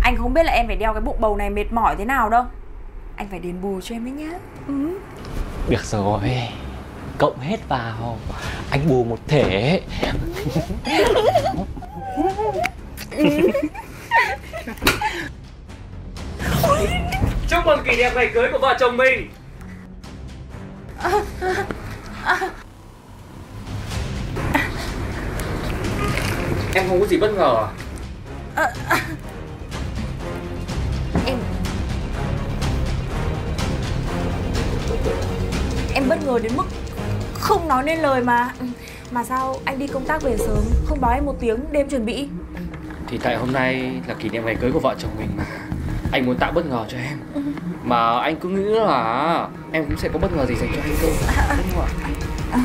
Anh không biết là em phải đeo cái bụng bầu này mệt mỏi thế nào đâu. Anh phải đền bù cho em đấy nhá. Được rồi, cộng hết vào, anh bù một thể. Chúc mừng kỷ niệm ngày cưới của vợ chồng mình. Em không có gì bất ngờ à? Em bất ngờ đến mức không nói nên lời mà. Mà sao anh đi công tác về sớm, không báo em một tiếng đêm chuẩn bị? Thì tại hôm nay là kỷ niệm ngày cưới của vợ chồng mình mà. Anh muốn tạo bất ngờ cho em. Mà anh cứ nghĩ là em cũng sẽ có bất ngờ gì dành cho anh cơ. Đúng không ạ?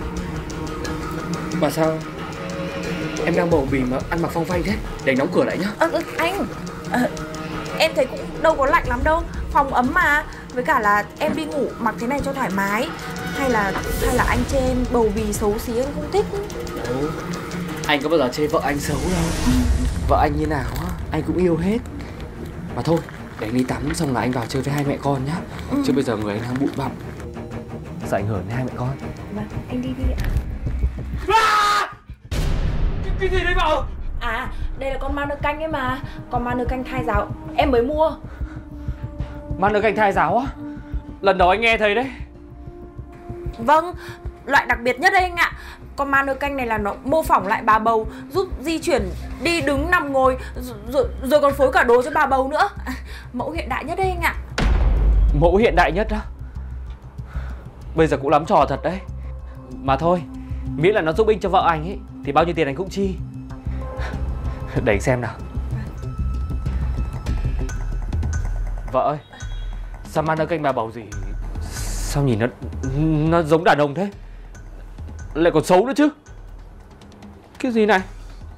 Mà sao em đang bầu bì mà ăn mặc phong phanh thế? Để anh đóng cửa lại nhá. Anh em thấy cũng đâu có lạnh lắm đâu, phòng ấm mà. Với cả là em đi ngủ mặc thế này cho thoải mái. Hay là anh chê em bầu bì xấu xí anh không thích? Đâu, anh có bao giờ chê vợ anh xấu đâu. Vợ anh như nào á, anh cũng yêu hết. Mà thôi, để anh đi tắm xong là anh vào chơi với hai mẹ con nhá. Chứ bây giờ người anh đang bụi bặm, sợ ảnh hưởng đến hai mẹ con. Vâng, anh đi ạ. Cái gì đấy bảo? À, đây là con ma nơ canh ấy mà. Con ma nơ canh thai giáo em mới mua. Ma nơ canh thai giáo á? Lần đầu anh nghe thấy đấy. Vâng, loại đặc biệt nhất đây anh ạ. Con ma nơ canh này là nó mô phỏng lại bà bầu, giúp di chuyển đi đứng nằm ngồi, rồi còn phối cả đồ cho bà bầu nữa. Mẫu hiện đại nhất đây anh ạ. Mẫu hiện đại nhất á? Bây giờ cũng lắm trò thật đấy. Mà thôi, miễn là nó giúp ích cho vợ anh ấy thì bao nhiêu tiền anh cũng chi. Để anh xem nào. Vợ ơi, sao ma nơ canh bà bầu gì? Sao nhìn nó giống đàn ông thế? Lại còn xấu nữa chứ. Cái gì này?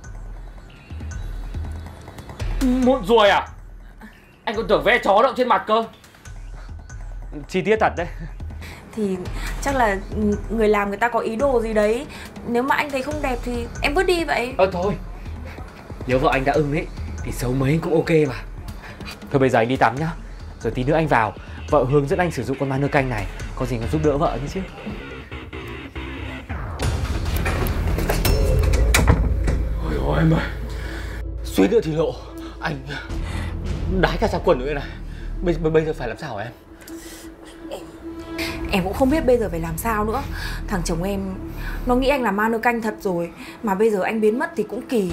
Mụn ruồi à? Anh còn tưởng ve chó đậu trên mặt cơ. Chi tiết thật đấy. Thì chắc là người làm người ta có ý đồ gì đấy. Nếu mà anh thấy không đẹp thì em vứt đi vậy. Thôi, nếu vợ anh đã ưng ấy thì xấu mấy cũng ok mà. Thôi bây giờ anh đi tắm nhá. Rồi tí nữa anh vào, vợ hướng dẫn anh sử dụng con ma nơ canh này. Có gì nó giúp đỡ vợ như chứ. Ôi em ơi, suýt nữa thì lộ. Anh đái cả ra quần nữa này. Bây giờ phải làm sao hả em? Em cũng không biết bây giờ phải làm sao nữa. Thằng chồng em nó nghĩ anh là ma nơ canh thật rồi. Mà bây giờ anh biến mất thì cũng kỳ.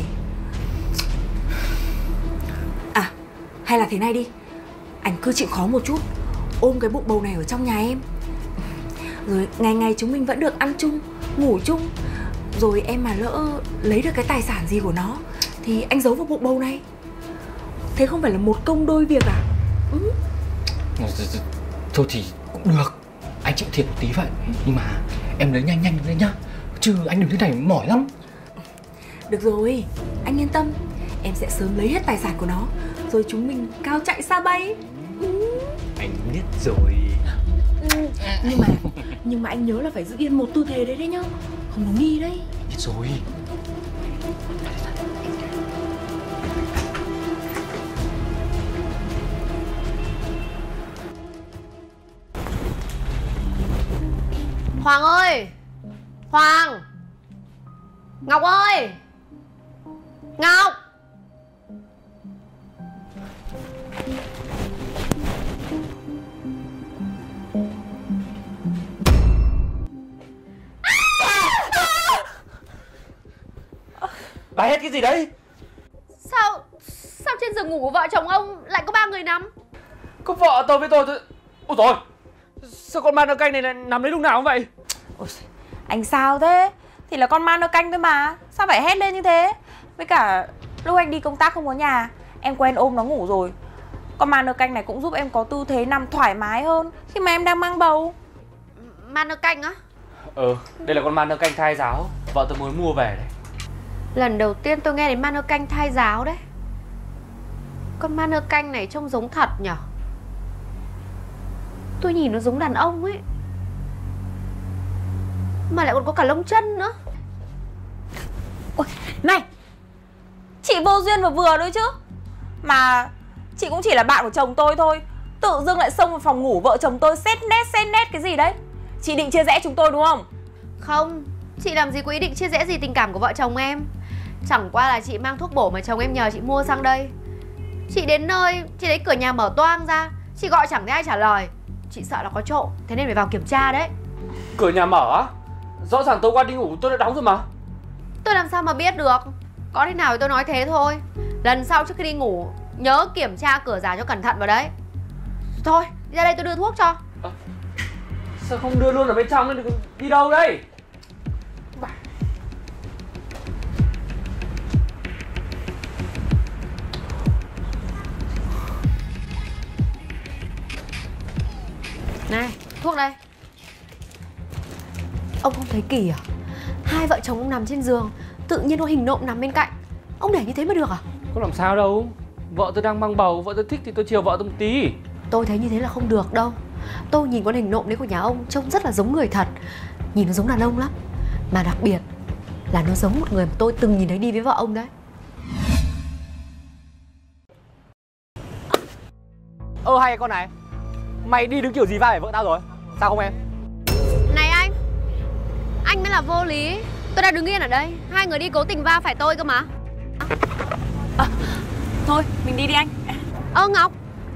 À, hay là thế này đi, anh cứ chịu khó một chút, ôm cái bụng bầu này ở trong nhà em. Rồi ngày ngày chúng mình vẫn được ăn chung, ngủ chung. Rồi em mà lỡ lấy được cái tài sản gì của nó thì anh giấu vào bụng bầu này. Thế không phải là một công đôi việc à? Thôi thì cũng được. Anh chịu thiệt một tí vậy. Nhưng mà em lấy nhanh nhanh lên nhá. Chứ anh đừng thế này mỏi lắm. Được rồi, anh yên tâm. Em sẽ sớm lấy hết tài sản của nó. Rồi chúng mình cao chạy xa bay. Anh biết rồi. Nhưng mà anh nhớ là phải giữ yên một tư thế đấy nhá. Không có nghi đấy. Biết rồi. Hoàng ơi! Hoàng! Ngọc ơi! Ngọc! Bà hét cái gì đấy? Sao trên giường ngủ của vợ chồng ông lại có 3 người nằm? Có vợ tôi với tôi thôi. Ôi rồi, sao con ma nơ canh này lại nằm đấy lúc nào cũng vậy? Ôi, anh sao thế? Thì là con ma nơ canh thôi mà. Sao phải hét lên như thế? Với cả lúc anh đi công tác không có nhà, em quen ôm nó ngủ rồi. Con ma nơ canh này cũng giúp em có tư thế nằm thoải mái hơn khi mà em đang mang bầu. Ma nơ canh á? Đây là con ma nơ canh thai giáo. Vợ tôi mới mua về đấy. Lần đầu tiên tôi nghe đến ma nơ canh thai giáo đấy. Con ma nơ canh này trông giống thật nhở? Tôi nhìn nó giống đàn ông ấy. Mà lại còn có cả lông chân nữa. Ôi, này! Chị vô duyên vừa thôi chứ. Mà Chị cũng chỉ là bạn của chồng tôi thôi. Tự dưng lại xông vào phòng ngủ vợ chồng tôi xét nét cái gì đấy. Chị định chia rẽ chúng tôi đúng không? Không, chị làm gì có ý định chia rẽ gì tình cảm của vợ chồng em. Chẳng qua là chị mang thuốc bổ mà chồng em nhờ chị mua sang đây. Chị đến nơi, chị thấy cửa nhà mở toang ra, chị gọi chẳng thấy ai trả lời. Chị sợ là có trộm, thế nên phải vào kiểm tra đấy. Cửa nhà mở á? Rõ ràng tối qua đi ngủ tôi đã đóng rồi mà. Tôi làm sao mà biết được. Có thế nào thì tôi nói thế thôi. Lần sau trước khi đi ngủ nhớ kiểm tra cửa giả cho cẩn thận vào đấy. Thôi, đi ra đây tôi đưa thuốc cho. Sao không đưa luôn ở bên trong nên đi đâu đây? Này, thuốc đây. Ông không thấy kỳ à? Hai vợ chồng ông nằm trên giường, tự nhiên có hình nộm nằm bên cạnh. Ông để như thế mà được à? Có làm sao đâu. Vợ tôi đang mang bầu, vợ tôi thích thì tôi chiều vợ tôi một tí. Tôi thấy như thế là không được đâu. Tôi nhìn con hình nộm đấy của nhà ông trông rất là giống người thật. Nhìn nó giống đàn ông lắm. Mà đặc biệt là nó giống một người mà tôi từng nhìn thấy đi với vợ ông đấy. Hay con này, mày đi đứng kiểu gì va phải vợ tao rồi? Sao không em? Này anh mới là vô lý. Tôi đang đứng yên ở đây, hai người đi cố tình va phải tôi cơ mà. Thôi mình đi anh. Ngọc,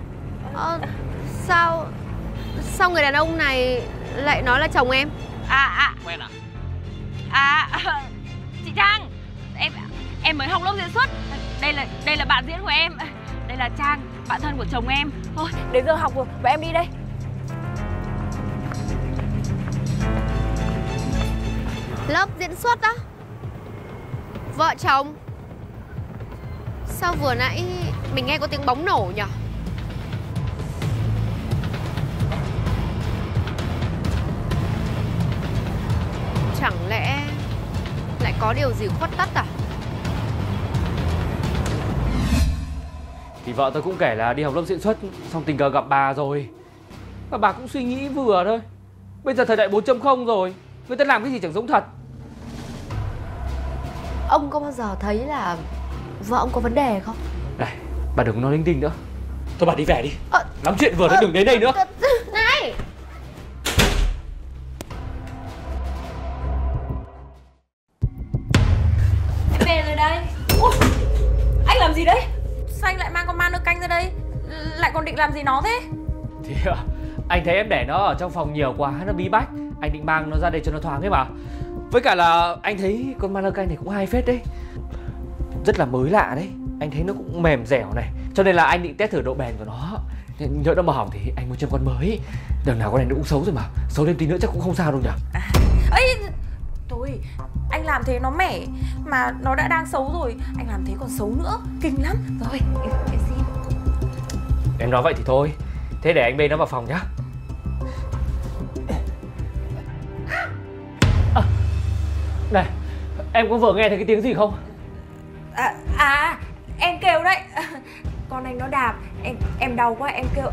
sao người đàn ông này lại nói là chồng em? Quen à? Chị Trang, em mới học lớp diễn xuất. Đây là bạn diễn của em. Đây là Trang, bạn thân của chồng em. Thôi đến giờ học rồi, và em đi đây. Lớp diễn xuất á? Vợ chồng? Sao vừa nãy mình nghe có tiếng bóng nổ nhỉ? Chẳng lẽ lại có điều gì khuất tất à? Thì vợ tôi cũng kể là đi học lớp diễn xuất xong tình cờ gặp bà rồi. Và bà cũng suy nghĩ vừa thôi. Bây giờ thời đại 4.0 rồi, người ta làm cái gì chẳng giống thật. Ông có bao giờ thấy là vợ ông có vấn đề không? Này, bà đừng nói linh tinh nữa. Thôi bà đi về đi. Lắm chuyện vừa thôi đừng đến đây nữa. Này! Em về rồi đây. Ủa, anh làm gì đấy? Sao anh lại mang con ma nơ canh ra đây? Lại còn định làm gì nó thế? Thì anh thấy em để nó ở trong phòng nhiều quá, nó bí bách. Anh định mang nó ra đây cho nó thoáng ấy mà. Với cả là anh thấy con ma nơ canh này cũng hay phết đấy. Rất là mới lạ đấy. Anh thấy nó cũng mềm dẻo này. Cho nên là anh định test thử độ bền của nó. Nhỡ nó mà hỏng thì anh mua châm con mới. Đằng nào con này nó cũng xấu rồi mà. Xấu thêm tí nữa chắc cũng không sao đâu nhỉ. Ấy, thôi, anh làm thế nó mẻ. Mà nó đã đang xấu rồi, anh làm thế còn xấu nữa, kinh lắm. Rồi, em xin. Em nói vậy thì thôi. Thế để anh bê nó vào phòng nhá. Này, em có vừa nghe thấy cái tiếng gì không? Em kêu đấy. Con anh nó đạp, em đau quá em kêu.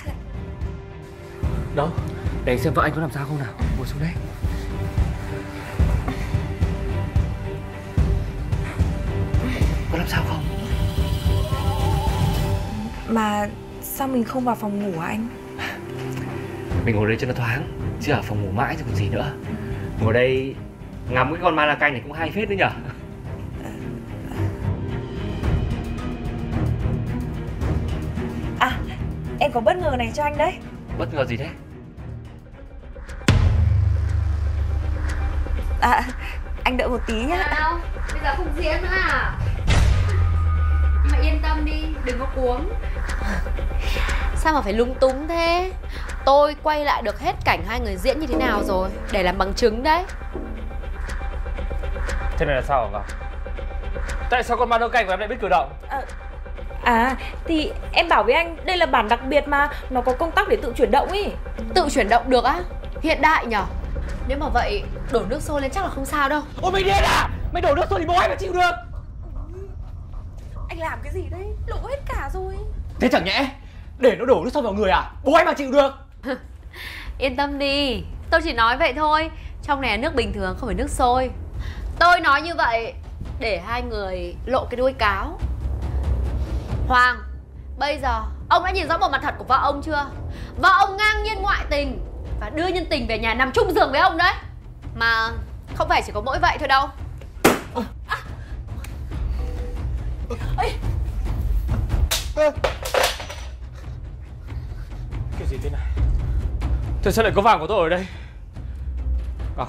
Đâu, để anh xem vợ anh có làm sao không nào. Ngồi xuống đây. Có làm sao không? Mà sao mình không vào phòng ngủ hả anh? Mình ngồi đây cho nó thoáng, chứ ở phòng ngủ mãi thì còn gì nữa. Ngồi đây ngắm cái con ma la canh này cũng hay phết đấy nhở. Em có bất ngờ này cho anh đấy. Bất ngờ gì thế? Anh đợi một tí nhá. Sao? Bây giờ không diễn nữa à? Mà yên tâm đi, đừng có cuống. Sao mà phải lung túng thế? Tôi quay lại được hết cảnh hai người diễn như thế nào rồi, để làm bằng chứng đấy. Thế này là sao hả Ngọc? Tại sao con ma nơ canh của em lại biết cử động? Thì em bảo với anh, đây là bản đặc biệt mà, nó có công tắc để tự chuyển động ý. Tự chuyển động được á? Hiện đại nhở? Nếu mà vậy, đổ nước sôi lên chắc là không sao đâu. Ôi mày điên à? Mày đổ nước sôi thì bố em mà chịu được. Anh làm cái gì đấy? Lộ hết cả rồi. Thế chẳng nhẽ để nó đổ nước sôi vào người à? Bố em mà chịu được. Yên tâm đi, tôi chỉ nói vậy thôi. Trong này là nước bình thường, không phải nước sôi. Tôi nói như vậy để hai người lộ cái đuôi cáo. Hoàng, Bây giờ ông đã nhìn rõ bộ mặt thật của vợ ông chưa? Vợ ông ngang nhiên ngoại tình và đưa nhân tình về nhà nằm chung giường với ông đấy. Mà không phải chỉ có mỗi vậy thôi đâu. Cái gì thế này? Tại sao lại có vàng của tôi ở đây? À,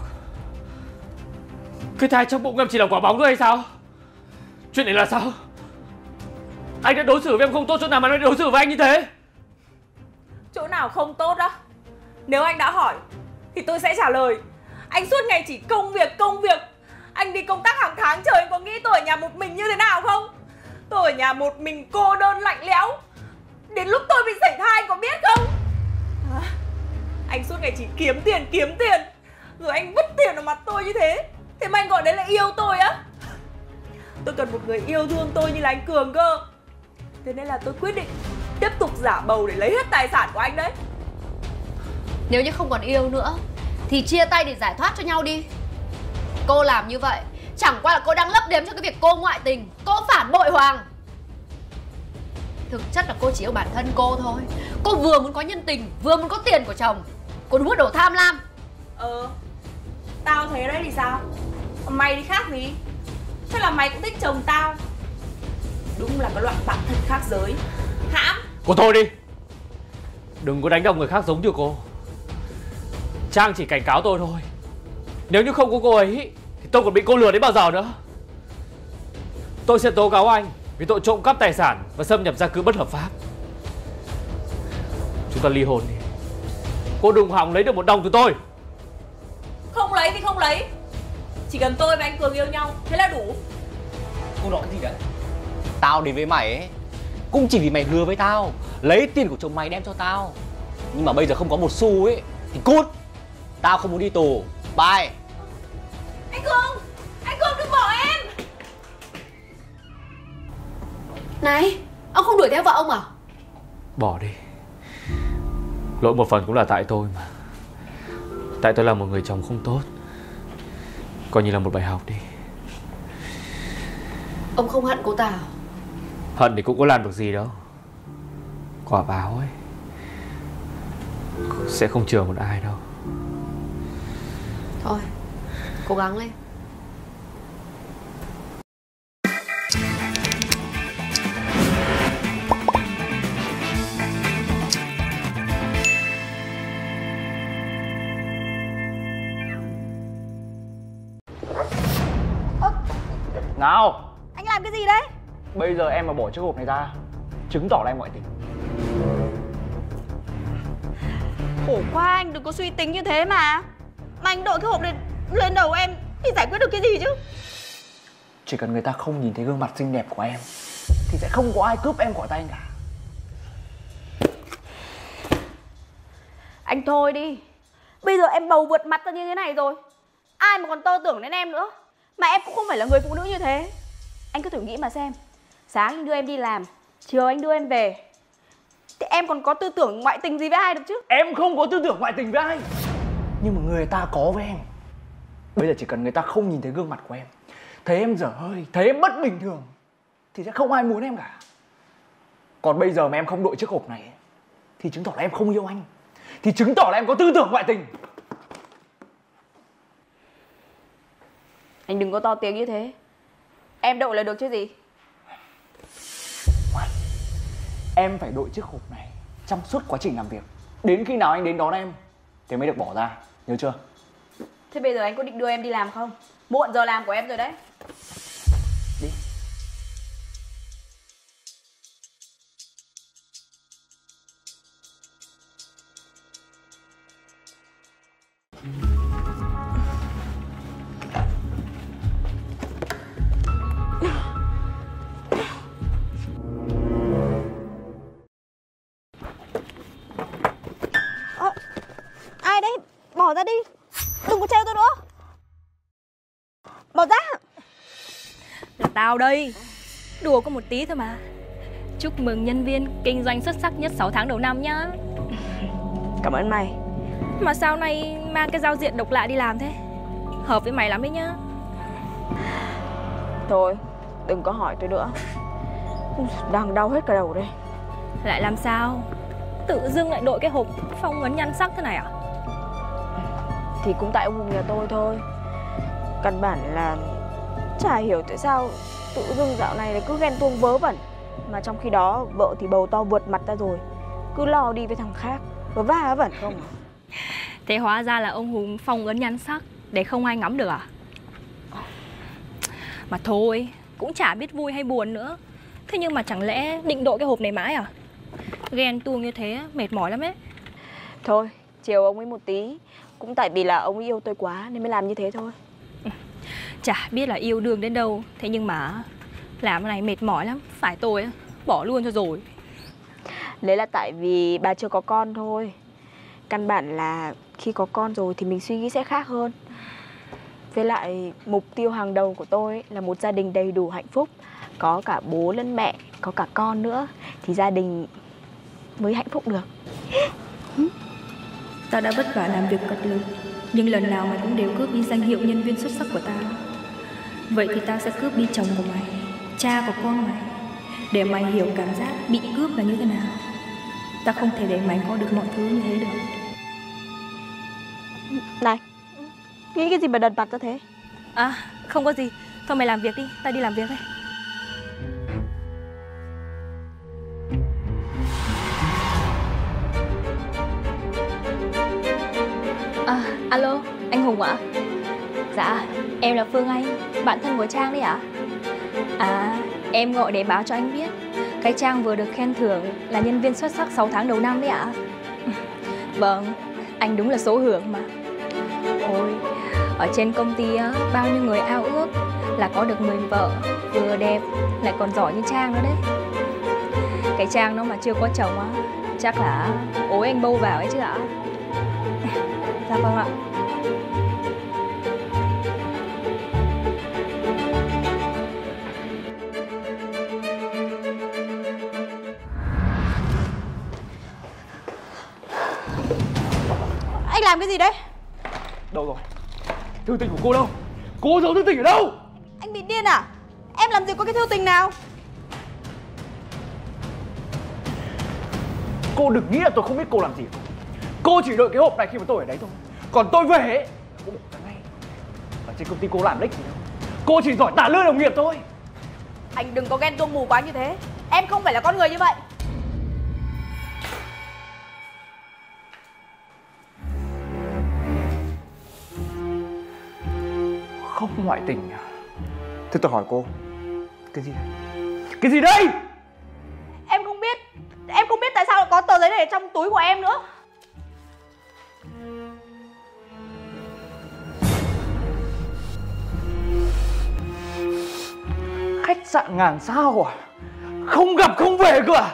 cái thai trong bụng em chỉ là quả bóng thôi hay sao? Chuyện này là sao? Anh đã đối xử với em không tốt chỗ nào mà anh đối xử với anh như thế? Chỗ nào không tốt đó? Nếu anh đã hỏi thì tôi sẽ trả lời. Anh suốt ngày chỉ công việc, công việc. Anh đi công tác hàng tháng trời, anh có nghĩ tôi ở nhà một mình như thế nào không? Tôi ở nhà một mình cô đơn lạnh lẽo. Đến lúc tôi bị sảy thai anh có biết không? Anh suốt ngày chỉ kiếm tiền. Rồi anh vứt tiền vào mặt tôi như thế. Thế mà anh gọi đấy là yêu tôi á? Tôi cần một người yêu thương tôi như là anh Cường cơ. Thế nên là tôi quyết định tiếp tục giả bầu để lấy hết tài sản của anh đấy. Nếu như không còn yêu nữa thì chia tay để giải thoát cho nhau đi. Cô làm như vậy chẳng qua là cô đang lấp liếm cho cái việc cô ngoại tình, cô phản bội Hoàng. Thực chất là cô chỉ yêu bản thân cô thôi. Cô vừa muốn có nhân tình, vừa muốn có tiền của chồng. Cô đúng là đồ tham lam. Tao thấy đấy thì sao? Mày thì khác gì? Chắc là mày cũng thích chồng tao. Đúng là cái loại bản thân khác giới. Hãm. Cô thôi đi. Đừng có đánh đồng người khác giống như cô. Trang chỉ cảnh cáo tôi thôi. Nếu như không có cô ấy thì tôi còn bị cô lừa đến bao giờ nữa. Tôi sẽ tố cáo anh vì tội trộm cắp tài sản và xâm nhập gia cư bất hợp pháp. Chúng ta ly hôn đi. Cô đừng hòng lấy được một đồng từ tôi. Không lấy thì không lấy. Chỉ cần tôi và anh Cường yêu nhau, thế là đủ. Cô nói cái gì đấy? Tao đến với mày ấy cũng chỉ vì mày hứa với tao lấy tiền của chồng mày đem cho tao. Nhưng mà bây giờ không có một xu ấy thì cút. Tao không muốn đi tù. Bye. Anh Cường đừng bỏ em. Này, ông không đuổi theo vợ ông à? Bỏ đi. Lỗi một phần cũng là tại tôi mà. Tại tôi là một người chồng không tốt. Coi như là một bài học đi. Ông không hận cô ta à? Hận thì cũng có làm được gì đâu. Quả báo ấy sẽ không chừa một ai đâu. Thôi, cố gắng lên. Nào, Anh làm cái gì đấy? bây giờ em mà bỏ chiếc hộp này ra chứng tỏ là em ngoại tình. Khổ quá, anh đừng có suy tính như thế mà. Mà anh đội cái hộp lên đầu em thì giải quyết được cái gì chứ? Chỉ cần người ta không nhìn thấy gương mặt xinh đẹp của em thì sẽ không có ai cướp em khỏi tay anh cả. Anh thôi đi. Bây giờ em bầu vượt mặt ra như thế này rồi, ai mà còn tơ tưởng đến em nữa. Mà em cũng không phải là người phụ nữ như thế. Anh cứ thử nghĩ mà xem. Sáng anh đưa em đi làm, chiều anh đưa em về, thì em còn có tư tưởng ngoại tình gì với ai được chứ? Em không có tư tưởng ngoại tình với ai. Nhưng mà người ta có với em. Bây giờ chỉ cần người ta không nhìn thấy gương mặt của em, thấy em dở hơi, thấy em bất bình thường, thì sẽ không ai muốn em cả. Còn bây giờ mà em không đội chiếc hộp này thì chứng tỏ là em không yêu anh, thì chứng tỏ là em có tư tưởng ngoại tình. Anh đừng có to tiếng như thế. Em đội là được chứ gì. Em phải đội chiếc hộp này trong suốt quá trình làm việc, đến khi nào anh đến đón em thì mới được bỏ ra, nhớ chưa? Thế bây giờ anh có định đưa em đi làm không? Muộn giờ làm của em rồi đấy. Đi. Ai đấy? Bỏ ra đi. Đừng có trêu tôi nữa. Bỏ ra. Là tao đây. Đùa có một tí thôi mà. Chúc mừng nhân viên kinh doanh xuất sắc nhất 6 tháng đầu năm nhá. Cảm ơn mày. Mà sao nay mang cái giao diện độc lạ đi làm thế? Hợp với mày lắm đấy nhá. Thôi, đừng có hỏi tôi nữa. Đang đau hết cả đầu đây. Lại làm sao? Tự dưng lại đội cái hộp phong ấn nhan sắc thế này à? Thì cũng tại ông Hùng nhà tôi thôi. Căn bản là chả hiểu tại sao tự dưng dạo này lại cứ ghen tuông vớ vẩn. Mà trong khi đó vợ thì bầu to vượt mặt ra rồi, cứ lo đi với thằng khác, vớ vẩn không à? Thế hóa ra là ông Hùng phong ấn nhan sắc để không ai ngắm được à? Mà thôi, cũng chả biết vui hay buồn nữa. Thế nhưng mà chẳng lẽ định đội cái hộp này mãi à? Ghen tuông như thế mệt mỏi lắm ấy. Thôi, chiều ông ấy một tí. Cũng tại vì là ông ấy yêu tôi quá nên mới làm như thế thôi. Chả biết là yêu đương đến đâu. Thế nhưng mà làm cái này mệt mỏi lắm. Phải tôi bỏ luôn cho rồi. Đấy là tại vì bà chưa có con thôi. Căn bản là khi có con rồi thì mình suy nghĩ sẽ khác hơn. Với lại mục tiêu hàng đầu của tôi ấy là một gia đình đầy đủ hạnh phúc. Có cả bố lẫn mẹ, có cả con nữa. Thì gia đình mới hạnh phúc được. Tao đã vất vả làm việc cật lực, nhưng lần nào mày cũng đều cướp đi danh hiệu nhân viên xuất sắc của tao. Vậy thì tao sẽ cướp đi chồng của mày, cha của con mày, để mày hiểu cảm giác bị cướp là như thế nào. Tao không thể để mày có được mọi thứ như thế được. Này, nghĩ cái gì mà đần mặt ra thế? À, không có gì. Thôi mày làm việc đi, tao đi làm việc đây. À, alo, anh Hùng ạ? Dạ, em là Phương Anh, bạn thân của Trang đấy ạ. À, em gọi để báo cho anh biết cái Trang vừa được khen thưởng là nhân viên xuất sắc 6 tháng đầu năm đấy ạ. Vâng, anh đúng là số hưởng mà. Ôi, ở trên công ty á, bao nhiêu người ao ước là có được người vợ vừa đẹp lại còn giỏi như Trang nữa đấy. Cái Trang nó mà chưa có chồng á, chắc là ối anh bâu vào ấy chứ ạ. Dạ vâng ạ. Anh làm cái gì đấy? Đâu rồi? Thư tình của cô đâu? Cô giấu thư tình ở đâu? Anh bị điên à? Em làm gì có cái thư tình nào? Cô đừng nghĩ là tôi không biết cô làm gì. Cô chỉ đợi cái hộp này khi mà tôi ở đấy thôi. Còn tôi về ấy, cô bỏ ra ngay. Ở trên công ty cô làm đích gì đâu. Cô chỉ giỏi tả lơi đồng nghiệp thôi. Anh đừng có ghen tuông mù quá như thế. Em không phải là con người như vậy. Không ngoại tình à? Thế tôi hỏi cô, cái gì đây? Cái gì đây? Em không biết. Em không biết tại sao lại có tờ giấy này ở trong túi của em nữa. Khách sạn ngàn sao à? Không gặp không về cơ à?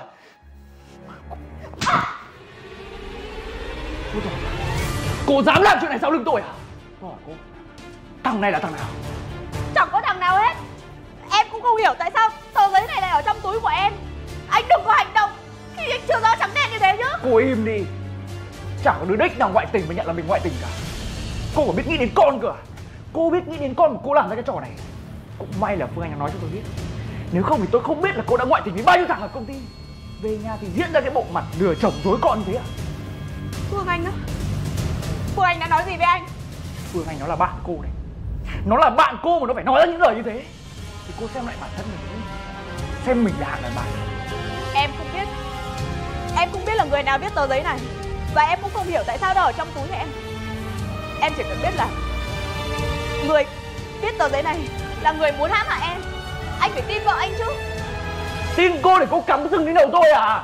Cô dám làm chuyện này sau lưng tôi à? Tôi hỏi cô, thằng này là thằng nào? Chẳng có thằng nào hết. Em cũng không hiểu tại sao tờ giấy này lại ở trong túi của em. Anh đừng có hành động khi anh chưa rõ trắng đen như thế chứ. Cô im đi. Chẳng có đứa đích nào ngoại tình mà nhận là mình ngoại tình cả. Cô còn biết nghĩ đến con cơ à? Cô biết nghĩ đến con mà cô làm ra cái trò này. Cũng may là Phương Anh đã nói cho tôi biết. Nếu không thì tôi không biết là cô đã ngoại tình với bao nhiêu thằng ở công ty. Về nhà thì diễn ra cái bộ mặt lừa chồng dối con như thế à? Phương Anh á? Phương Anh đã nói gì với anh? Phương Anh nó là bạn cô đấy. Nó là bạn cô mà nó phải nói ra những lời như thế. Thì cô xem lại bản thân mình đi. Xem mình là hạng đàn bà. Em không biết. Em không biết là người nào viết tờ giấy này. Và em cũng không hiểu tại sao nó ở trong túi em. Em chỉ cần biết là người viết tờ giấy này là người muốn hãm hại em. Anh phải tin vợ anh chứ. Tin cô để cô cắm sừng đến đầu tôi à?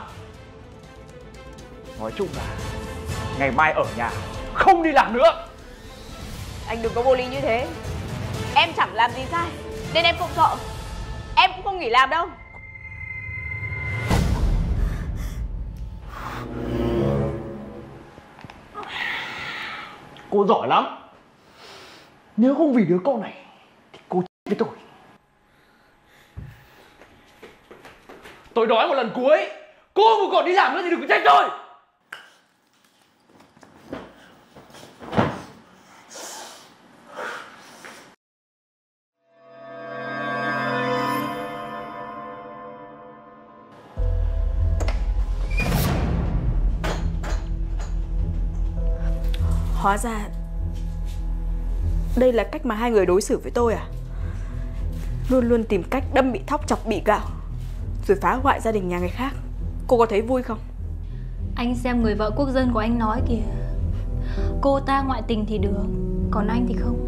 Nói chung là ngày mai ở nhà không đi làm nữa. Anh đừng có vô lý như thế. Em chẳng làm gì sai nên em không sợ. Em cũng không nghỉ làm đâu. Cô giỏi lắm. Nếu không vì đứa con này thì cô chết với tôi. Tôi nói một lần cuối, cô mà còn đi làm nữa thì đừng có trách tôi. Hóa ra đây là cách mà hai người đối xử với tôi à? Luôn luôn tìm cách đâm bị thóc chọc bị gạo, rồi phá hoại gia đình nhà người khác. Cô có thấy vui không? Anh xem người vợ quốc dân của anh nói kìa. Cô ta ngoại tình thì được, còn anh thì không.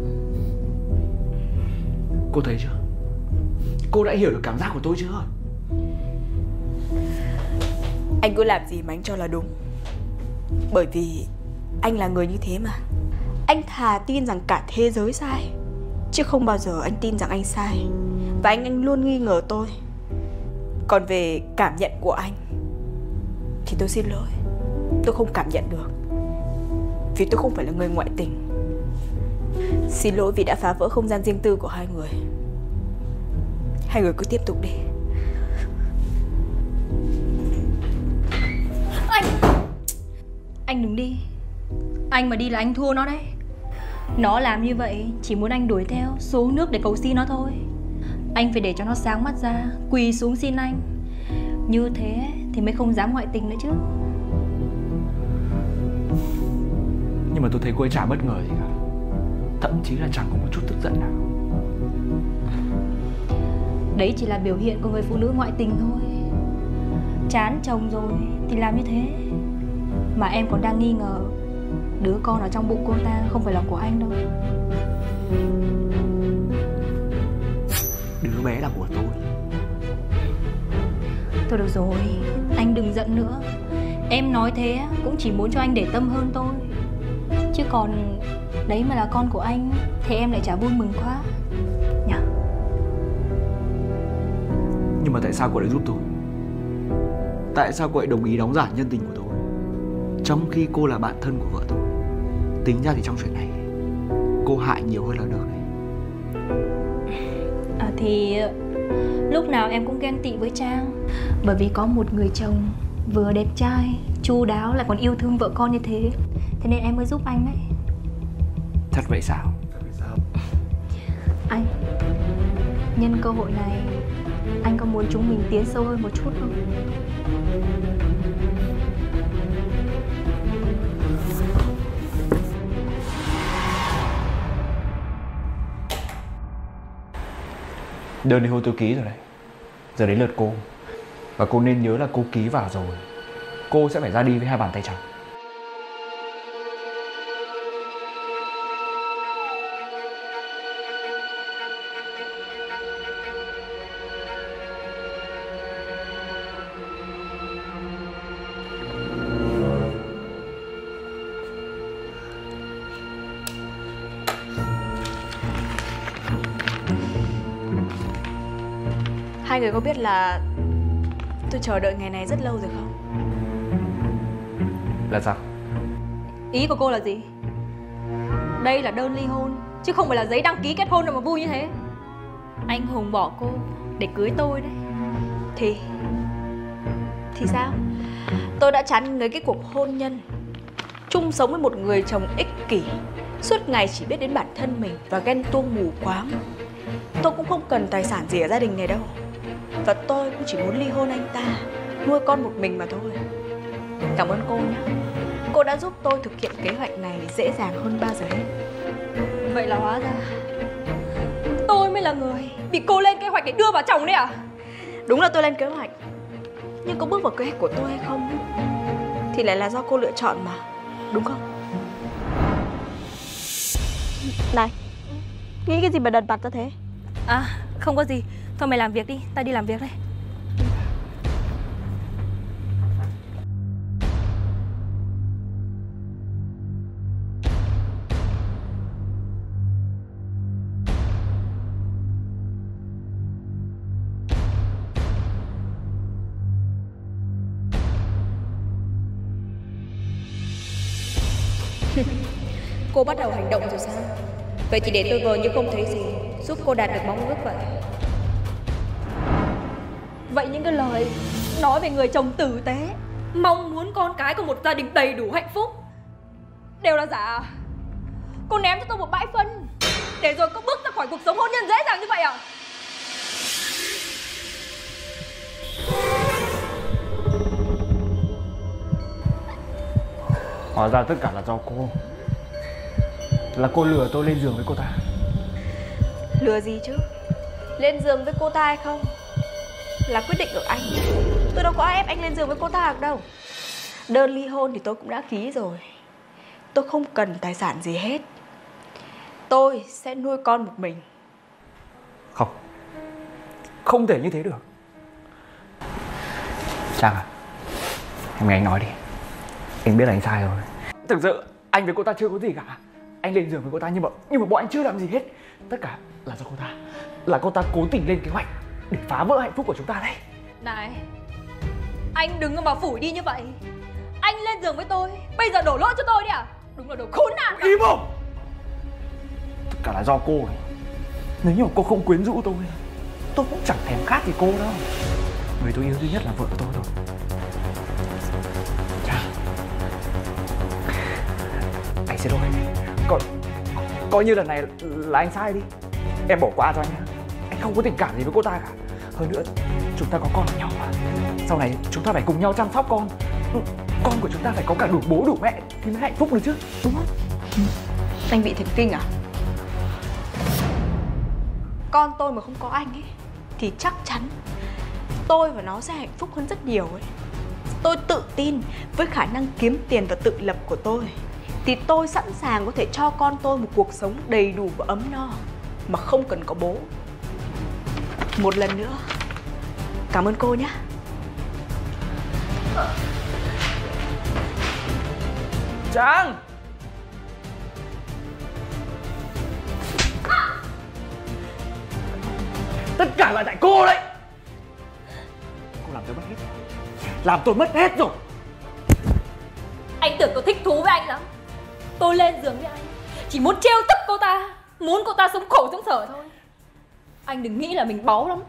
Cô thấy chưa? Cô đã hiểu được cảm giác của tôi chưa? Anh cứ làm gì mà anh cho là đúng. Bởi vì anh là người như thế mà. Anh thà tin rằng cả thế giới sai, chứ không bao giờ anh tin rằng anh sai. Và anh luôn nghi ngờ tôi. Còn về cảm nhận của anh thì tôi xin lỗi, tôi không cảm nhận được. Vì tôi không phải là người ngoại tình. Xin lỗi vì đã phá vỡ không gian riêng tư của hai người. Hai người cứ tiếp tục đi. Anh đừng đi. Anh mà đi là anh thua nó đấy. Nó làm như vậy chỉ muốn anh đuổi theo, xuống nước để cầu xin nó thôi. Anh phải để cho nó sáng mắt ra, quỳ xuống xin anh. Như thế thì mới không dám ngoại tình nữa chứ. Nhưng mà tôi thấy cô ấy chả bất ngờ gì cả. Thậm chí là chẳng có một chút tức giận nào. Đấy chỉ là biểu hiện của người phụ nữ ngoại tình thôi. Chán chồng rồi thì làm như thế. Mà em còn đang nghi ngờ đứa con ở trong bụng cô ta không phải là của anh đâu. Đứa bé là của tôi. Thôi được rồi, anh đừng giận nữa. Em nói thế cũng chỉ muốn cho anh để tâm hơn thôi. Chứ còn đấy mà là con của anh thì em lại chả vui mừng quá nhỉ? Nhưng mà tại sao cô lại giúp tôi? Tại sao cô lại đồng ý đóng giả nhân tình của tôi, trong khi cô là bạn thân của vợ tôi? Tính ra thì trong chuyện này cô hại nhiều hơn là được đấy. Thì lúc nào em cũng ghen tị với Trang. Bởi vì có một người chồng vừa đẹp trai, chu đáo lại còn yêu thương vợ con như thế. Thế nên em mới giúp anh đấy. Thật vậy sao? Anh, nhân cơ hội này anh có muốn chúng mình tiến sâu hơn một chút không? Đơn ly hôn tôi ký rồi đấy. Giờ đến lượt cô. Và cô nên nhớ là cô ký vào rồi, cô sẽ phải ra đi với hai bàn tay trắng. Hai người có biết là tôi chờ đợi ngày này rất lâu rồi không? Là sao? Ý của cô là gì? Đây là đơn ly hôn, chứ không phải là giấy đăng ký kết hôn đâu mà vui như thế. Anh Hùng bỏ cô để cưới tôi đấy. Thì sao? Tôi đã chán ngấy cái cuộc hôn nhân, chung sống với một người chồng ích kỷ, suốt ngày chỉ biết đến bản thân mình và ghen tuông mù quáng. Tôi cũng không cần tài sản gì ở gia đình này đâu. Và tôi cũng chỉ muốn ly hôn anh ta, nuôi con một mình mà thôi. Cảm ơn cô nhé. Cô đã giúp tôi thực hiện kế hoạch này dễ dàng hơn bao giờ hết. Vậy là hóa ra tôi mới là người bị cô lên kế hoạch để đưa vào chồng đấy à? Đúng là tôi lên kế hoạch, nhưng có bước vào kế hoạch của tôi hay không thì lại là do cô lựa chọn mà, đúng không? Này, nghĩ cái gì mà đần mặt ra thế? Không có gì. Thôi mày làm việc đi, tao đi làm việc đây. Cô bắt đầu hành động rồi sao? Vậy thì để tôi vờ như không thấy gì, giúp cô đạt được mong ước vậy. Vậy những cái lời nói về người chồng tử tế, mong muốn con cái của một gia đình đầy đủ hạnh phúc đều là giả à? Cô ném cho tôi một bãi phân để rồi cô bước ra khỏi cuộc sống hôn nhân dễ dàng như vậy à? Hóa ra tất cả là do cô. là cô lừa tôi lên giường với cô ta. Lừa gì chứ? Lên giường với cô ta hay không là quyết định của anh. Tôi đâu có ép anh lên giường với cô ta được đâu. Đơn ly hôn thì tôi cũng đã ký rồi. Tôi không cần tài sản gì hết. Tôi sẽ nuôi con một mình. Không, không thể như thế được. Trang à, em nghe anh nói đi. Anh biết là anh sai rồi. Thực sự anh với cô ta chưa có gì cả. Anh lên giường với cô ta nhưng mà bọn anh chưa làm gì hết. Tất cả là do cô ta. Là cô ta cố tình lên kế hoạch để phá vỡ hạnh phúc của chúng ta đấy. Này, anh đừng có mà phủi đi như vậy. Anh lên giường với tôi, bây giờ đổ lỗi cho tôi đi à? Đúng là đồ khốn nạn. Im mồm. Tất cả là do cô ấy. Nếu như mà cô không quyến rũ tôi cũng chẳng thèm khát gì cô đâu. Người tôi yêu duy nhất là vợ tôi thôi. Chà, anh xin lỗi. Coi như lần này là anh sai đi. Em bỏ qua cho anh nhé. Anh không có tình cảm gì với cô ta cả. Hơn nữa chúng ta có con với nhau mà. Sau này chúng ta phải cùng nhau chăm sóc con. Con của chúng ta phải có cả đủ bố đủ mẹ thì mới hạnh phúc được chứ, đúng không? Anh bị thần kinh à? Con tôi mà không có anh ấy thì chắc chắn tôi và nó sẽ hạnh phúc hơn rất nhiều ấy. Tôi tự tin với khả năng kiếm tiền và tự lập của tôi thì tôi sẵn sàng có thể cho con tôi một cuộc sống đầy đủ và ấm no mà không cần có bố. Một lần nữa cảm ơn cô nhé. Trang! Tất cả là tại cô đấy. Cô làm tôi mất hết. Làm tôi mất hết rồi. Anh tưởng tôi thích thú với anh lắm. Tôi lên giường với anh chỉ muốn trêu tức cô ta, muốn cô ta sống khổ sống sở thôi. Anh đừng nghĩ là mình báu lắm.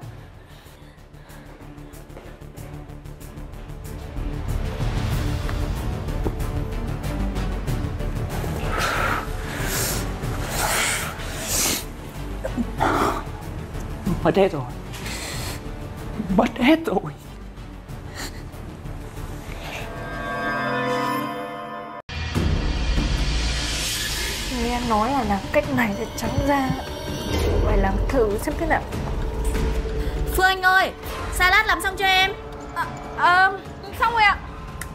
Mất hết rồi. Mất hết rồi. Nghe nói là làm cách này để trắng da. Phải làm thử xem thế nào. Phương Anh ơi, salad làm xong cho em. Xong rồi ạ.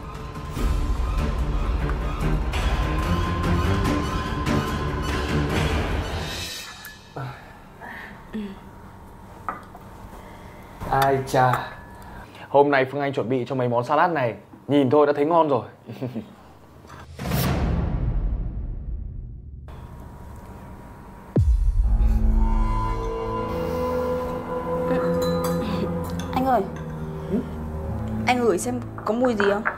Ai chà, hôm nay Phương Anh chuẩn bị cho mấy món salad này, nhìn thôi đã thấy ngon rồi. Anh ơi, anh ngửi xem có mùi gì không?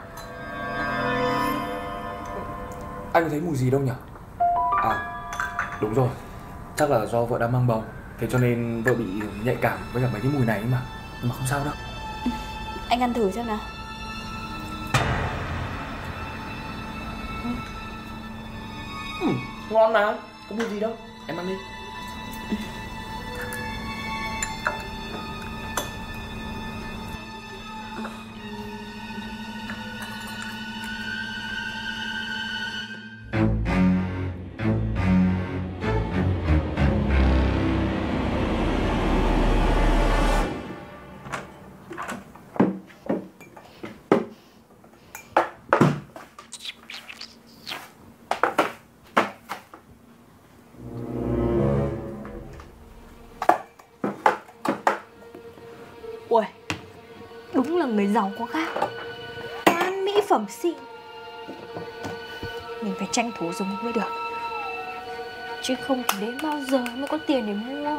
Anh có thấy mùi gì đâu nhỉ? À, đúng rồi. Chắc là do vợ đang mang bầu. Thế cho nên vợ bị nhạy cảm với cả mấy cái mùi này mà. Nhưng mà không sao đâu. Anh ăn thử xem nào. Ngon mà, có mùi gì đâu. Em ăn đi. Ui, đúng là người giàu có khác. Toàn mỹ phẩm xịn. Mình phải tranh thủ dùng mới được. Chứ không thì đến bao giờ mới có tiền để mua.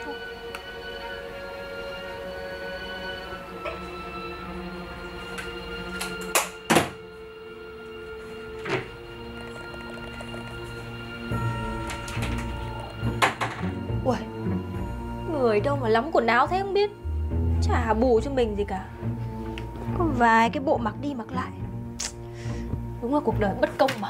Ui, người đâu mà lắm quần áo thế không biết. Chả bù cho mình gì cả. Có vài cái bộ mặc đi mặc lại. Đúng là cuộc đời bất công mà.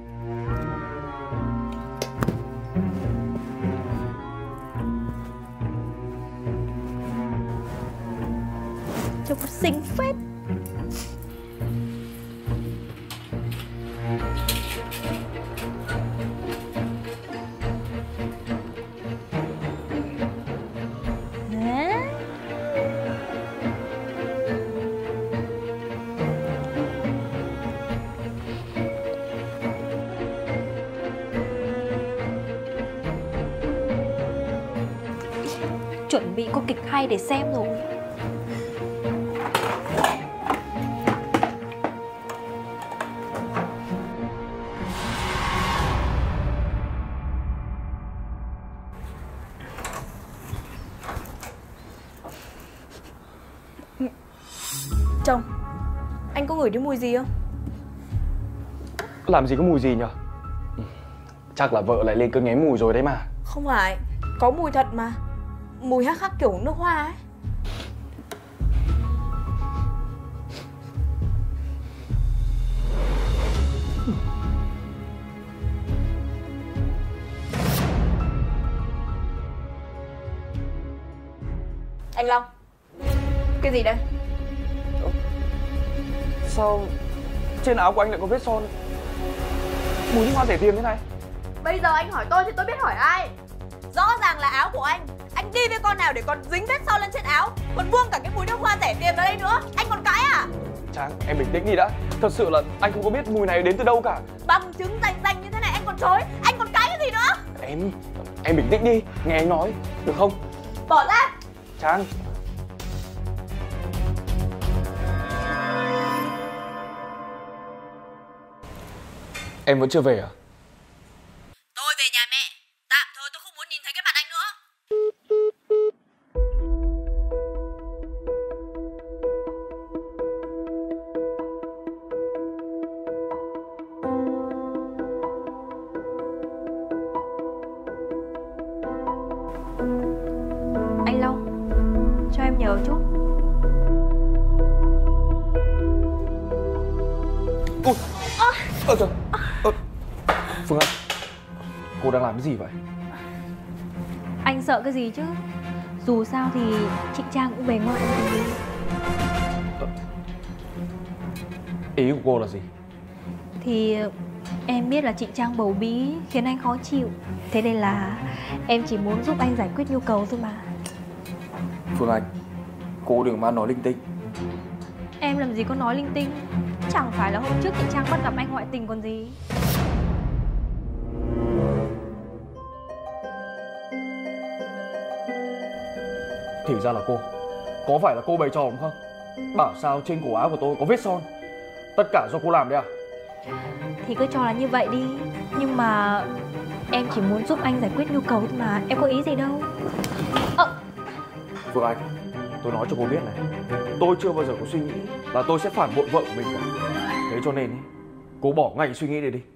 Trông có xinh phết. chuẩn bị có kịch hay để xem rồi. Chồng, anh có ngửi thấy mùi gì không? Làm gì có mùi gì nhở? Chắc là vợ lại lên cơn nghén mùi rồi đấy mà. Không phải, có mùi thật mà. Mùi hắc hắc kiểu nước hoa ấy. Anh Long, cái gì đây? Sao trên áo của anh lại có vết son mùi nước hoa rẻ tiền thế này? Bây giờ anh hỏi tôi thì tôi biết hỏi ai? Rõ ràng là áo của anh đi với con nào để còn dính vết son lên trên áo, còn buông cả cái mùi nước hoa rẻ tiền vào đây nữa. Anh còn cãi à? Trang, em bình tĩnh đi đã. Thật sự là anh không có biết mùi này đến từ đâu cả. Bằng chứng rành rành như thế này anh còn chối, anh còn cãi cái gì nữa? Em bình tĩnh đi, nghe anh nói, được không? Bỏ ra. Trang. Em vẫn chưa về à? Tôi về nhà mẹ. Tạm thôi, tôi không muốn nhìn thấy cái mặt anh nữa. Anh Long, cho em nhờ chút. Phương Anh, cô đang làm cái gì vậy? Anh sợ cái gì chứ? Dù sao thì chị Trang cũng về ngoại rồi. Ý của cô là gì? Thì em biết là chị Trang bầu bí khiến anh khó chịu. Thế nên là em chỉ muốn giúp anh giải quyết nhu cầu thôi mà. Phương Anh, cô đừng mà nói linh tinh. Em làm gì có nói linh tinh. Chẳng phải là hôm trước chị Trang bắt gặp anh ngoại tình còn gì. Thì ra là cô. Có phải là cô bày trò đúng không? Bảo sao trên cổ áo của tôi có vết son. Tất cả do cô làm đấy à? Thì cứ cho là như vậy đi. Nhưng mà em chỉ muốn giúp anh giải quyết nhu cầu thôi mà. Em có ý gì đâu. Phương Anh, tôi nói cho cô biết này, tôi chưa bao giờ có suy nghĩ là tôi sẽ phản bội vợ của mình cả. Thế cho nên cô bỏ ngay suy nghĩ này đi.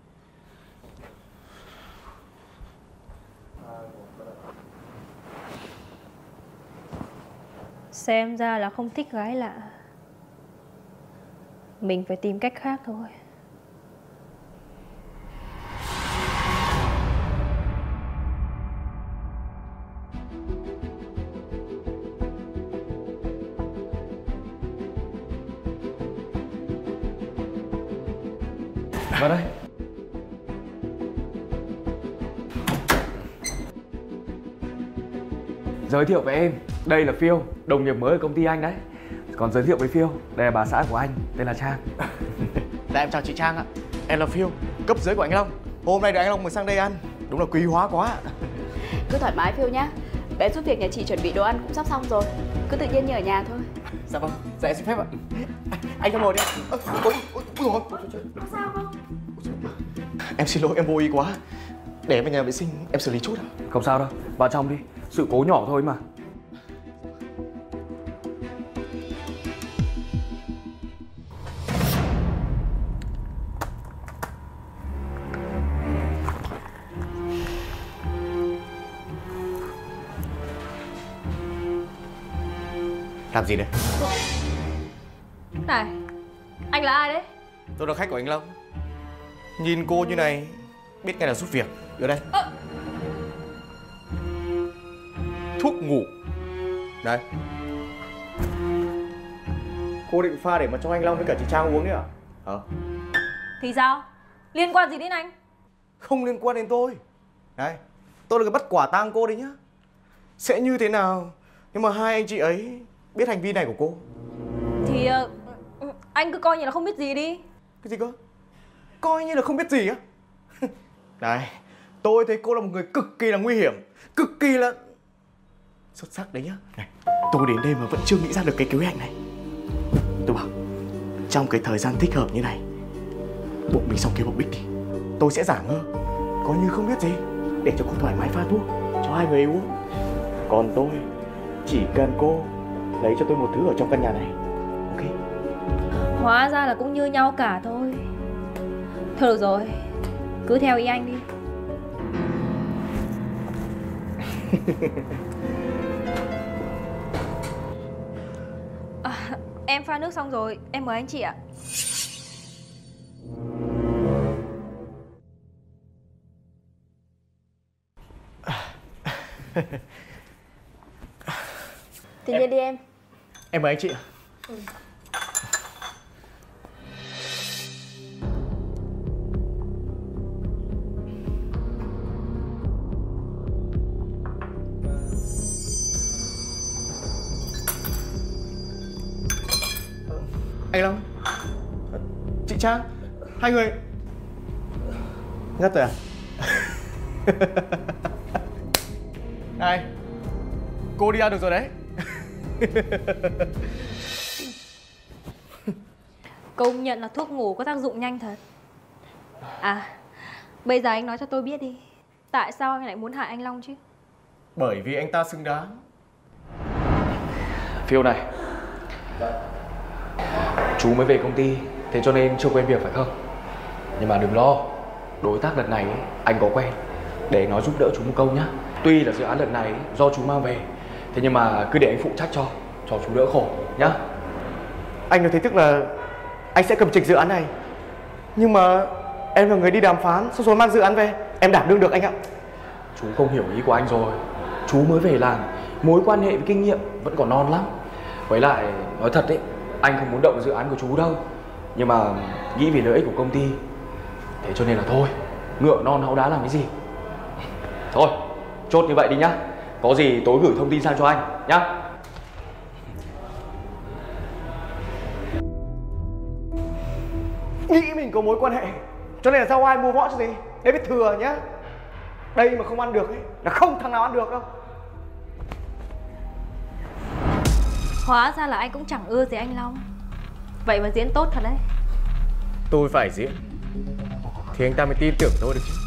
Xem ra là không thích gái lạ. Mình phải tìm cách khác thôi. Vào đây. Giới thiệu với em, đây là Phiêu, đồng nghiệp mới ở công ty anh đấy. Còn giới thiệu với Phiêu, đây là bà xã của anh, tên là Trang. Dạ em chào chị Trang ạ. Em là Phiêu, cấp dưới của anh Long. Hôm nay được anh Long mời sang đây ăn, đúng là quý hóa quá. Cứ thoải mái Phiêu nhá. Bé giúp việc nhà chị chuẩn bị đồ ăn cũng sắp xong rồi. Cứ tự nhiên như ở nhà thôi. Dạ vâng, dạ em xin phép ạ. Anh cho ngồi đi. Ôi dồi. Có sao không? Em xin lỗi, em vô ý quá. Để em về nhà vệ sinh, em xử lý chút ạ. Không sao đâu, vào trong đi, sự cố nhỏ thôi mà. Làm gì đấy? Này, anh là ai đấy? Tôi là khách của anh Long. Nhìn cô như này, biết ngay là giúp việc. Đưa đây. Thuốc ngủ. Đây. Cô định pha để mà cho anh Long với cả chị Trang uống đấy à? Hả? Thì sao? Liên quan gì đến anh? Không liên quan đến tôi. Đây, tôi là người bắt quả tang cô đấy nhá. Sẽ như thế nào nhưng mà hai anh chị ấy biết hành vi này của cô? Thì anh cứ coi như là không biết gì đi. Cái gì cơ? Coi như là không biết gì á? Này, tôi thấy cô là một người cực kỳ là nguy hiểm, cực kỳ là Xuất sắc đấy nhá. Này, tôi đến đây mà vẫn chưa nghĩ ra được cái kế hoạch này. Tôi bảo trong cái thời gian thích hợp như này, bọn mình xong kia bộc bích đi. Tôi sẽ giả ngơ, coi như không biết gì, để cho cô thoải mái pha thuốc cho hai người uống. Còn tôi chỉ cần cô lấy cho tôi một thứ ở trong căn nhà này, ok? Hóa ra là cũng như nhau cả thôi. Thôi được rồi, cứ theo ý anh đi. Em pha nước xong rồi, em mời anh chị ạ. Tự nhiên đi em. Em mời anh chị ạ. Anh Long, chị Trang, hai người ngất rồi à? Này, cô đi ra được rồi đấy. Công nhận là thuốc ngủ có tác dụng nhanh thật. À, bây giờ anh nói cho tôi biết đi, tại sao anh lại muốn hại anh Long chứ? Bởi vì anh ta xứng đáng. Phiêu này, chú mới về công ty, thế cho nên chưa quen việc phải không? Nhưng mà đừng lo, đối tác lần này anh có quen, để nó giúp đỡ chú một câu nhá. Tuy là dự án lần này do chú mang về, thế nhưng mà cứ để anh phụ trách cho chú đỡ khổ nhá. Anh nói thế tức là anh sẽ cầm trịch dự án này, nhưng mà em là người đi đàm phán, xong rồi mang dự án về, em đảm đương được anh ạ. Chú không hiểu ý của anh rồi. Chú mới về làm, mối quan hệ với kinh nghiệm vẫn còn non lắm. Với lại nói thật đấy, anh không muốn động dự án của chú đâu, nhưng mà nghĩ vì lợi ích của công ty, thế cho nên là thôi, ngựa non háu đá làm cái gì. Thôi, chốt như vậy đi nhá. Có gì tối gửi thông tin sang cho anh nhá. Nghĩ mình có mối quan hệ, cho nên là giao ai mua võ cho gì, để biết thừa nhá. Đây mà không ăn được ấy, là không thằng nào ăn được đâu. Hóa ra là anh cũng chẳng ưa gì anh Long. Vậy mà diễn tốt thật đấy. Tôi phải diễn thì anh ta mới tin tưởng tôi được chứ.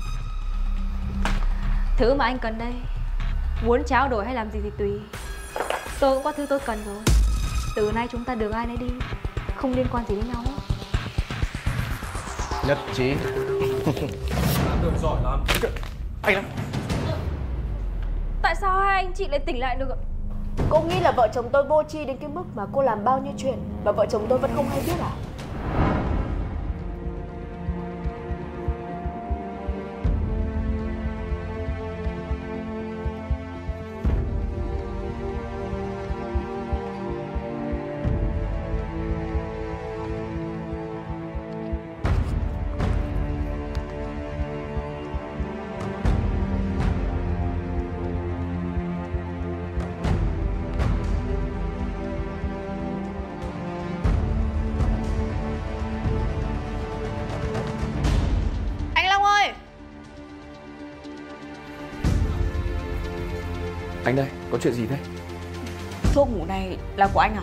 Thứ mà anh cần đây, muốn trao đổi hay làm gì thì tùy. Tôi cũng có thứ tôi cần rồi. Từ nay chúng ta đường ai nấy đi, không liên quan gì đến nhau. Nhất trí. Được giỏi lắm. Anh Long, Tại sao hai anh chị lại tỉnh lại được ạ? Cô nghĩ là vợ chồng tôi vô tri đến cái mức mà cô làm bao nhiêu chuyện mà vợ chồng tôi vẫn không hay biết à? Anh đây, có chuyện gì thế? Thuốc ngủ này là của anh à?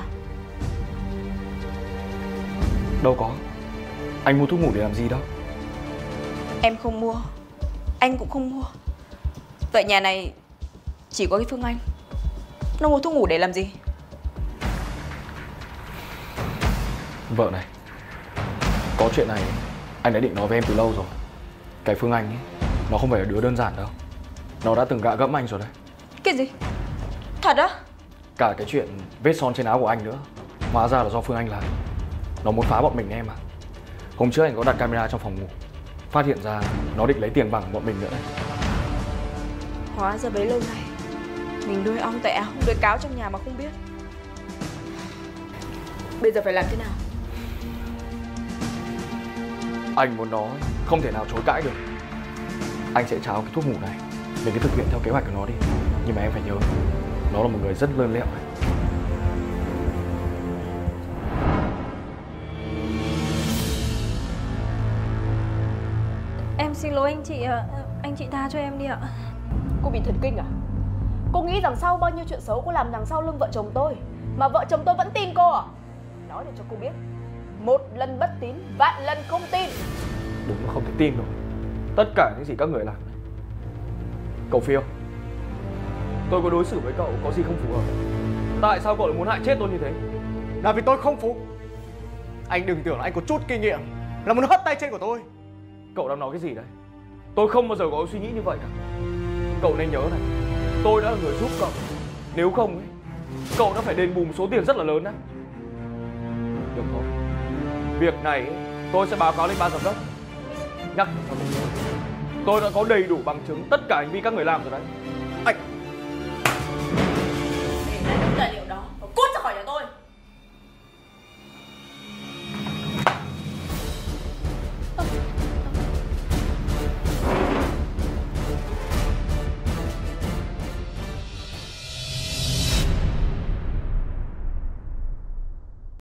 Đâu có. Anh mua thuốc ngủ để làm gì đâu. Em không mua, anh cũng không mua. Vậy nhà này chỉ có cái Phương Anh. Nó mua thuốc ngủ để làm gì? Vợ này, có chuyện này anh đã định nói với em từ lâu rồi. Cái Phương Anh ấy, nó không phải là đứa đơn giản đâu. Nó đã từng gạ gẫm anh rồi đấy. Cái gì? Thật á? Cả cái chuyện vết son trên áo của anh nữa, hóa ra là do Phương Anh làm. Nó muốn phá bọn mình em à. Hôm trước anh có đặt camera trong phòng ngủ, phát hiện ra nó định lấy tiền bằng bọn mình nữa đấy. Hóa ra bấy lâu nay mình nuôi ong tại áo, nuôi cáo trong nhà mà không biết. Bây giờ phải làm thế nào? Anh muốn nói không thể nào chối cãi được. Anh sẽ trao cái thuốc ngủ này, mình cứ thực hiện theo kế hoạch của nó đi. Nhưng mà em phải nhớ, nó là một người rất lơn lẹo đấy. Em xin lỗi anh chị ạ. Anh chị tha cho em đi ạ. Cô bị thần kinh à? Cô nghĩ rằng sau bao nhiêu chuyện xấu cô làm đằng sau lưng vợ chồng tôi mà vợ chồng tôi vẫn tin cô à? Nói để cho cô biết, một lần bất tín, vạn lần không tin. Đúng là không thể tin nổi tất cả những gì các người làm. Cậu Phiêu, tôi có đối xử với cậu có gì không phù hợp? Tại sao cậu lại muốn hại chết tôi như thế? Là vì tôi không phục. Anh đừng tưởng là anh có chút kinh nghiệm là muốn hất tay trên của tôi. Cậu đang nói cái gì đấy? Tôi không bao giờ có suy nghĩ như vậy cả. Cậu nên nhớ này, tôi đã là người giúp cậu. Nếu không ấy, cậu đã phải đền bù một số tiền rất là lớn đấy. Được thôi, việc này ấy, tôi sẽ báo cáo lên ban giám đốc. Nhắc cho tôi, tôi đã có đầy đủ bằng chứng tất cả hành vi các người làm rồi đấy. Anh